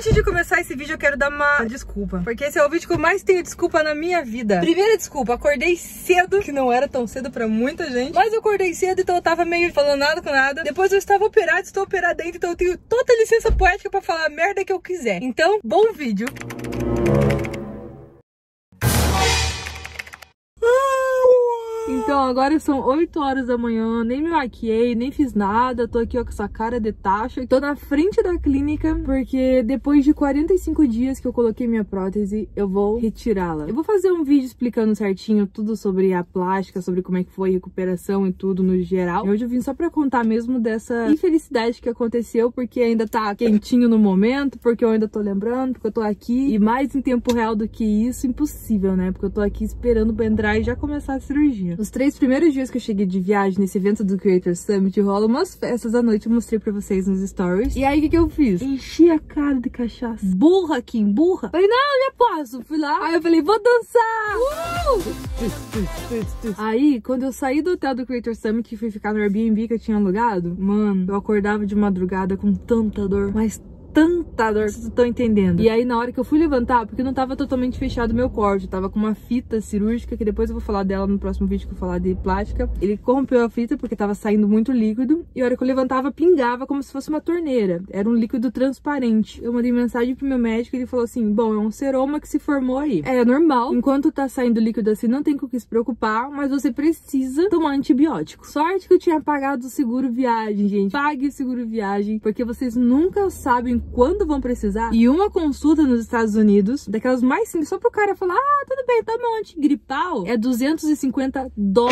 Antes de começar esse vídeo, eu quero dar uma desculpa, porque esse é o vídeo que eu mais tenho desculpa na minha vida. Primeira desculpa, acordei cedo, que não era tão cedo pra muita gente, mas eu acordei cedo, então eu tava meio falando nada com nada. Depois eu estava operada, estou operada ainda, então eu tenho toda a licença poética pra falar a merda que eu quiser. Então, bom vídeo. Então agora são 8 horas da manhã, nem me maquiei, nem fiz nada, tô aqui ó, com essa cara de taxa. Tô na frente da clínica, porque depois de 45 dias que eu coloquei minha prótese, eu vou retirá-la. Eu vou fazer um vídeo explicando certinho tudo sobre a plástica, sobre como é que foi a recuperação e tudo no geral. Hoje eu vim só pra contar mesmo dessa infelicidade que aconteceu, porque ainda tá quentinho no momento, porque eu ainda tô lembrando, porque eu tô aqui. E mais em tempo real do que isso, impossível, né? Porque eu tô aqui esperando pra entrar e já começar a cirurgia. Os 3 primeiros dias que eu cheguei de viagem nesse evento do Creator Summit, rola umas festas à noite, eu mostrei pra vocês nos stories. E aí, o que eu fiz? Enchi a cara de cachaça. Burra, Kim, burra. Falei, não posso. Fui lá. Aí eu falei, vou dançar. Aí, quando eu saí do hotel do Creator Summit, que fui ficar no Airbnb que eu tinha alugado, mano, eu acordava de madrugada com tanta dor, mas tanta dor, vocês estão entendendo? E aí na hora que eu fui levantar, porque não tava totalmente fechado o meu corte, eu tava com uma fita cirúrgica, que depois eu vou falar dela no próximo vídeo que eu falar de plástica. Ele corrompeu a fita porque tava saindo muito líquido, e a hora que eu levantava, pingava como se fosse uma torneira. Era um líquido transparente. Eu mandei mensagem pro meu médico e ele falou assim, bom, é um seroma que se formou aí. É normal, enquanto tá saindo líquido assim, não tem com o que se preocupar, mas você precisa tomar antibiótico. Sorte que eu tinha pagado o seguro viagem, gente. Pague o seguro viagem, porque vocês nunca sabem quando vão precisar. E uma consulta nos Estados Unidos, daquelas mais simples, só pro cara falar, tudo bem, toma um antigripal, é $250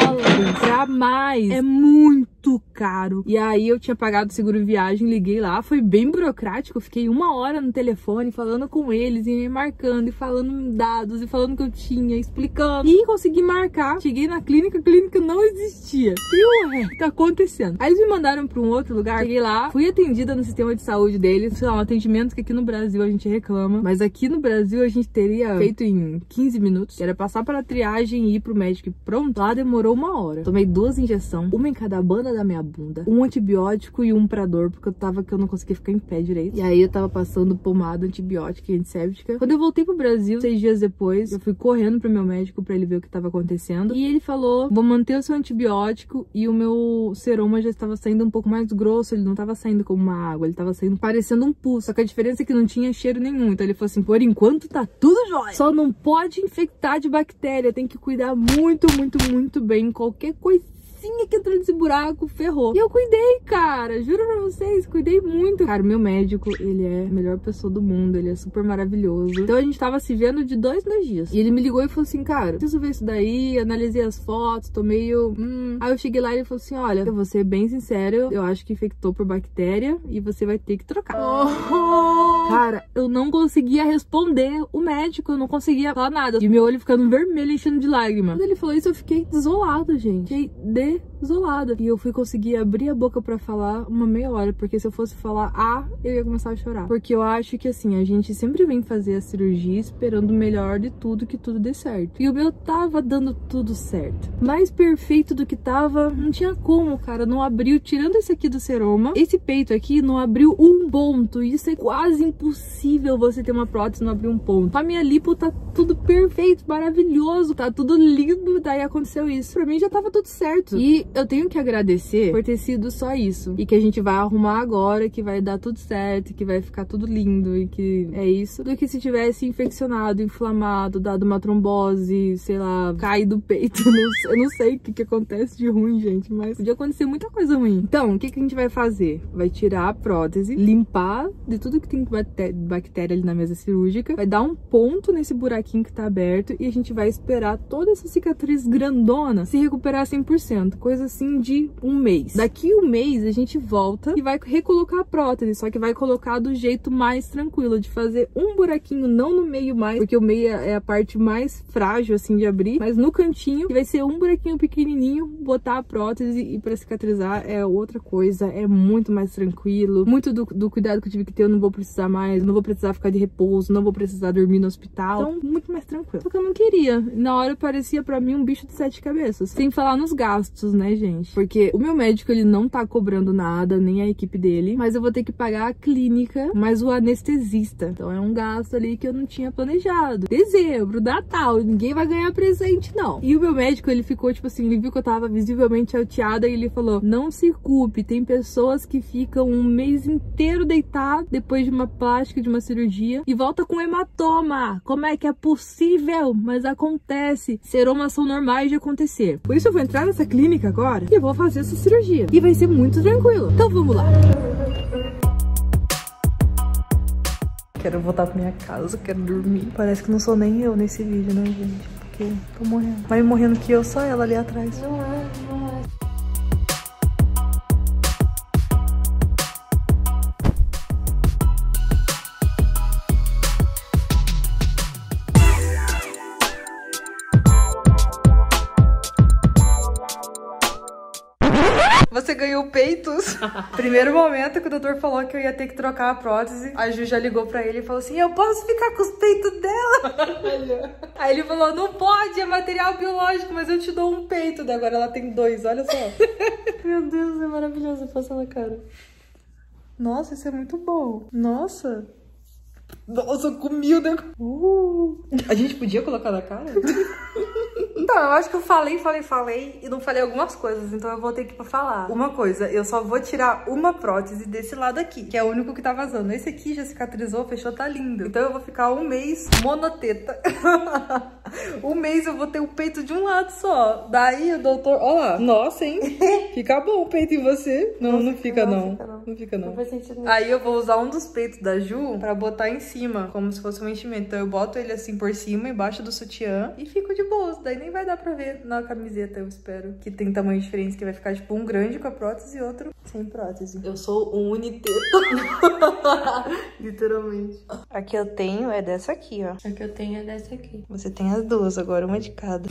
pra mais. É muito caro. E aí eu tinha pagado o seguro viagem, liguei lá, foi bem burocrático, eu fiquei 1 hora no telefone falando com eles, e me marcando, e falando dados, e falando que eu tinha, explicando. E consegui marcar. Cheguei na clínica, a clínica não existia. E ué, o que tá acontecendo? Aí eles me mandaram pra um outro lugar, cheguei lá, fui atendida no sistema de saúde deles, sei lá, um atendimento que aqui no Brasil a gente reclama, mas aqui no Brasil a gente teria feito em 15 minutos, que era passar para a triagem e ir pro médico e pronto. Lá demorou 1 hora. Tomei 2 injeções, uma em cada banda da minha bunda, um antibiótico e um pra dor, porque eu não conseguia ficar em pé direito. E aí eu tava passando pomada antibiótica e antisséptica. Quando eu voltei pro Brasil, 6 dias depois, eu fui correndo pro meu médico pra ele ver o que tava acontecendo. E ele falou, vou manter o seu antibiótico, e o meu seroma já estava saindo um pouco mais grosso, ele não tava saindo como uma água, ele tava saindo parecendo um pus. Só que a diferença é que não tinha cheiro nenhum. Então ele falou assim, por enquanto tá tudo jóia. Só não pode infectar de bactéria. Tem que cuidar muito, muito, muito bem. Qualquer coisinha que entrou nesse buraco, ferrou. E eu cuidei, cara. Juro pra vocês, cuidei muito. Cara, o meu médico, ele é a melhor pessoa do mundo. Ele é super maravilhoso. Então a gente tava se vendo de 2 em 2 dias. E ele me ligou e falou assim, cara, preciso ver isso daí. Analisei as fotos, tô meio... Aí eu cheguei lá e ele falou assim, olha, eu vou ser bem sincero, eu acho que infectou por bactéria e você vai ter que trocar. Cara, eu não conseguia responder o médico, eu não conseguia falar nada. E meu olho ficando vermelho, enchendo de lágrima. Quando ele falou isso, eu fiquei desolada, gente. Fiquei desolada. E eu fui conseguir abrir a boca pra falar uma meia hora, porque se eu fosse falar eu ia começar a chorar. Porque eu acho que assim, a gente sempre vem fazer a cirurgia esperando o melhor de tudo, que tudo dê certo. E o meu tava dando tudo certo. Mais perfeito do que tava, não tinha como, cara. Não abriu, tirando esse aqui do seroma, esse peito aqui não abriu um ponto. Isso é quase impossível você ter uma prótese e não abrir um ponto. A minha lipo tá tudo perfeito, maravilhoso, tá tudo lindo. Daí aconteceu isso. Pra mim já tava tudo certo. E eu tenho que agradecer por ter sido só isso. E que a gente vai arrumar agora, que vai dar tudo certo, que vai ficar tudo lindo e que é isso. Do que se tivesse infeccionado, inflamado, dado uma trombose, sei lá, caído do peito. Eu não sei o que acontece de ruim, gente, mas podia acontecer muita coisa ruim. Então, o que a gente vai fazer? Vai tirar a prótese, limpar de tudo que tem bactéria ali na mesa cirúrgica, vai dar um ponto nesse buraquinho que tá aberto e a gente vai esperar toda essa cicatriz grandona se recuperar 100%. Coisa assim de 1 mês. Daqui 1 mês a gente volta e vai recolocar a prótese, só que vai colocar do jeito mais tranquilo, de fazer um buraquinho, não no meio mais, porque o meio é a parte mais frágil assim de abrir, mas no cantinho, e vai ser um buraquinho pequenininho, botar a prótese e pra cicatrizar é outra coisa, é muito mais tranquilo, muito do cuidado que eu tive que ter, eu não vou precisar mais, não vou precisar ficar de repouso, não vou precisar dormir no hospital, então muito mais tranquilo. Só que eu não queria, na hora parecia pra mim um bicho de 7 cabeças, sem falar nos gastos, né? né, gente? Porque o meu médico, ele não tá cobrando nada, nem a equipe dele, mas eu vou ter que pagar a clínica, mais o anestesista. Então é um gasto ali que eu não tinha planejado. Dezembro, Natal, ninguém vai ganhar presente, não. E o meu médico, ele ficou, tipo assim, ele viu que eu tava visivelmente chateada e ele falou, não se culpe, tem pessoas que ficam um mês inteiro deitado depois de uma plástica, de uma cirurgia, e volta com hematoma. Como é que é possível? Mas acontece. Seromas são normais de acontecer. Por isso eu vou entrar nessa clínica agora e eu vou fazer essa cirurgia. E vai ser muito tranquilo. Então vamos lá. Quero voltar pra minha casa, quero dormir. Parece que não sou nem eu nesse vídeo, né, gente? Porque tô morrendo. Vai morrendo que eu, só ela ali atrás. Não é. Você ganhou peitos. Primeiro momento que o doutor falou que eu ia ter que trocar a prótese, a Ju já ligou pra ele e falou assim, eu posso ficar com os peitos dela? Aí ele falou, não pode, é material biológico, mas eu te dou um peito. Daí agora ela tem 2, olha só. Meu Deus, é maravilhoso, passa na cara. Nossa, isso é muito bom. Nossa, eu comi o negócio. A gente podia colocar na cara? Então, eu acho que eu falei e não falei algumas coisas, então eu vou ter que falar. Uma coisa, eu só vou tirar uma prótese desse lado aqui, que é o único que tá vazando. Esse aqui já cicatrizou, fechou, tá lindo. Então eu vou ficar um mês monoteta. Um mês eu vou ter o peito de um lado só. Daí o doutor, ó lá, nossa, hein? Fica bom o peito em você. Não, não fica não. Não fica não. Não faz sentido não. Aí eu vou usar um dos peitos da Ju pra botar em cima, como se fosse um enchimento. Então eu boto ele assim por cima, embaixo do sutiã e fico de boa. Daí nem vai dar pra ver na camiseta, eu espero. Que tem tamanho diferente, que vai ficar tipo um grande com a prótese e outro sem prótese. Eu sou um uniteto. Literalmente. A que eu tenho é dessa aqui, ó. A que eu tenho é dessa aqui. Você tem as duas agora, uma de cada.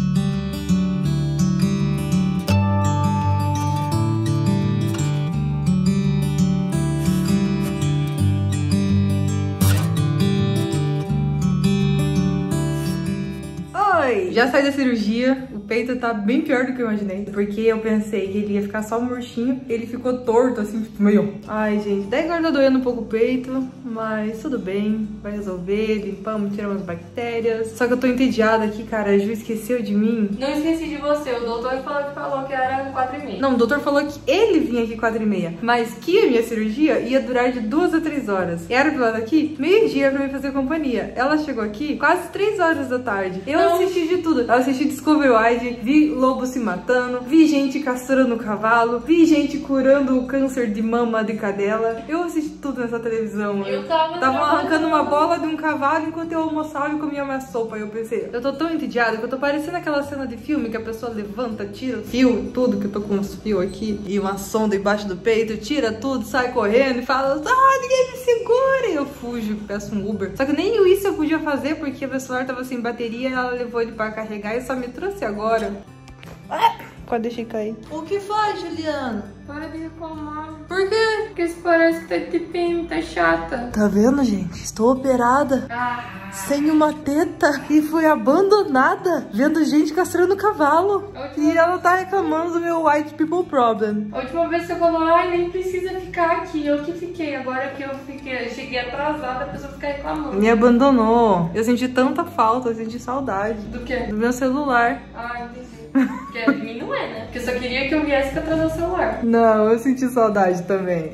Já saí da cirurgia, o peito tá bem pior do que eu imaginei, porque eu pensei que ele ia ficar só murchinho, ele ficou torto, assim, tipo, meio... Ai, gente, daí agora tá doendo um pouco o peito, mas tudo bem, vai resolver, limpamos, tiramos as bactérias. Só que eu tô entediada aqui, cara, a Ju esqueceu de mim. Não esqueci de você, o doutor falou que era 4h30. Não, o doutor falou que ele vinha aqui 4h30, mas que a minha cirurgia ia durar de 2 a 3 horas. E era do lado aqui, meio-dia pra me fazer companhia. Ela chegou aqui quase 3 horas da tarde. Eu assisti de tudo. Eu assisti Discovery Wild, vi lobo se matando, vi gente castrando cavalo, vi gente curando o câncer de mama de cadela. Eu assisti tudo nessa televisão. Eu tava arrancando uma bola de um cavalo enquanto eu almoçava e comia minha sopa. Eu pensei, eu tô tão entediada que eu tô parecendo aquela cena de filme que a pessoa levanta, tira o fio, tudo, que eu tô com uns fios aqui e uma sonda embaixo do peito, tira tudo, sai correndo e fala, ninguém me segura. E eu fujo, peço um Uber. Só que nem isso eu podia fazer porque meu celular tava sem bateria e ela levou ele pra carregar e só me trouxe agora. Quase deixei cair. O que foi, Juliana? Para de reclamar. Por quê? Porque isso parece que tá TPM, tá chata. Tá vendo, gente? Estou operada. Sem uma teta e fui abandonada vendo gente castrando cavalo. E ela tá reclamando do meu white people problem. A última vez você falou, nem precisa ficar aqui. Eu que fiquei. Agora que eu cheguei atrasada, a pessoa fica reclamando. Me abandonou. Eu senti tanta falta, eu senti saudade. Do quê? Do meu celular. Entendi. Porque de mim não é, né? Porque eu só queria que eu viesse pra trazer o celular. Não, eu senti saudade também.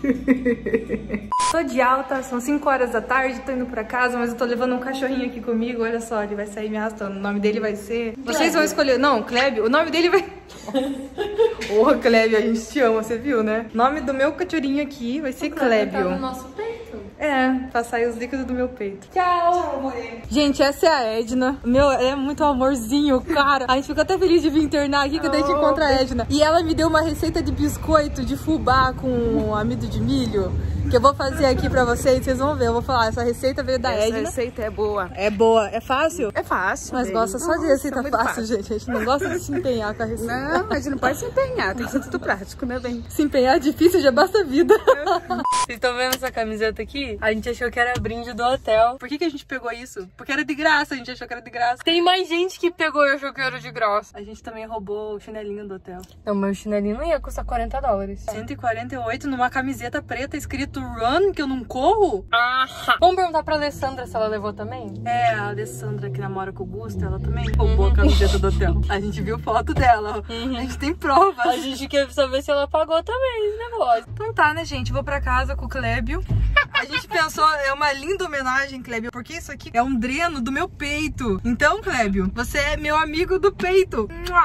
Tô de alta, são 5 horas da tarde, tô indo pra casa, mas eu tô levando um cachorrinho aqui comigo, olha só, ele vai sair me arrastando. O nome dele vai ser... Vocês vão escolher... Não, Clébio, o nome dele vai... Ô, Clébio, a gente te ama, você viu, né? O nome do meu cachorrinho aqui vai ser Clébio. Tá no nosso peito. É, pra sair os líquidos do meu peito. Tchau, amore. Gente, essa é a Edna. Meu, é muito amorzinho, cara. A gente ficou até feliz de vir internar aqui, que daí a gente encontra a Edna. E ela me deu uma receita de biscoito de fubá com amido de milho. que eu vou fazer aqui pra vocês. Vocês vão ver, eu vou falar. Essa receita veio da Edna. Essa receita é boa. É boa. É fácil? É fácil. Mas gosta só de receita fácil, gente. A gente não gosta de se empenhar com a receita. Não, a gente não pode se empenhar. Tem que ser tudo prático, né, bem? Se empenhar é difícil, já basta a vida. Vocês estão vendo essa camiseta aqui? A gente achou que era brinde do hotel. Por que a gente pegou isso? Porque era de graça, a gente achou que era de graça. Tem mais gente que pegou e achou que era de graça. A gente também roubou o chinelinho do hotel. Não, meu chinelinho não ia custar $40. 148 numa camiseta preta escrito Run, que eu não corro? Vamos perguntar pra Alessandra se ela levou também? É, a Alessandra que namora com o Gusto, ela também roubou a camiseta do hotel. A gente viu foto dela, ó. A gente tem provas. A gente quer saber se ela pagou também esse negócio. Então tá, né, gente? Vou pra casa com o Clébio. A gente pensou, é uma linda homenagem, Clébio, porque isso aqui é um dreno do meu peito. Então, Clébio, você é meu amigo do peito.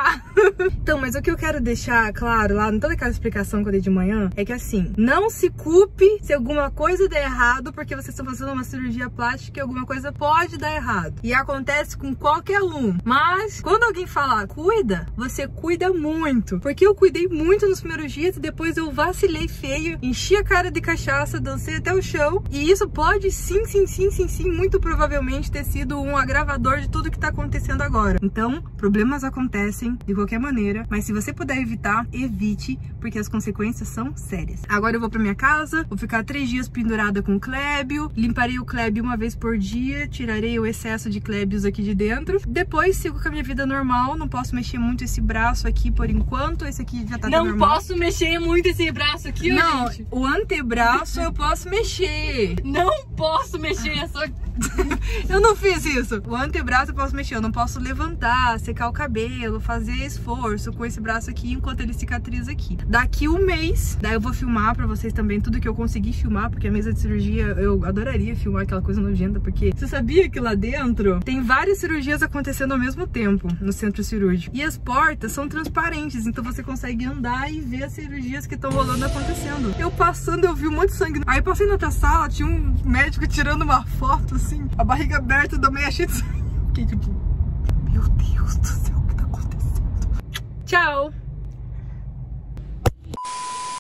Então, mas o que eu quero deixar claro lá, em toda aquela explicação que eu dei de manhã, é que assim, não se culpe se alguma coisa der errado, porque vocês estão fazendo uma cirurgia plástica e alguma coisa pode dar errado. E acontece com qualquer um. Mas, quando alguém falar, cuida, você cuida muito. Porque eu cuidei muito nos primeiros dias e depois eu vacilei feio, enchi a cara de cachaça, dancei até o chão. E isso pode sim, muito provavelmente ter sido um agravador de tudo que tá acontecendo agora. Então, problemas acontecem de qualquer maneira, mas se você puder evitar, evite, porque as consequências são sérias. Agora eu vou pra minha casa, vou ficar 3 dias pendurada com o Clébio, limparei o Clébio uma vez por dia, tirarei o excesso de Clébios aqui de dentro. Depois sigo com a minha vida normal, não posso mexer muito esse braço aqui por enquanto, esse aqui já tá normal. Não posso mexer muito esse braço aqui, não, gente. O antebraço eu posso mexer. Não posso mexer essa... Eu não fiz isso. O antebraço eu posso mexer, eu não posso levantar, secar o cabelo, fazer esforço com esse braço aqui enquanto ele cicatriza aqui. Daqui um mês, daí eu vou filmar pra vocês também tudo que eu consegui filmar, porque a mesa de cirurgia, eu adoraria filmar aquela coisa nojenta, porque você sabia que lá dentro tem várias cirurgias acontecendo ao mesmo tempo no centro cirúrgico. E as portas são transparentes, então você consegue andar e ver as cirurgias que estão rolando acontecendo. Eu passando, eu vi um monte de sangue. Aí passei na outra sala, tinha um médico tirando uma foto assim, a barriga aberta da meia cheia de sangue. Fiquei tipo, meu Deus do céu, o que tá acontecendo? Tchau!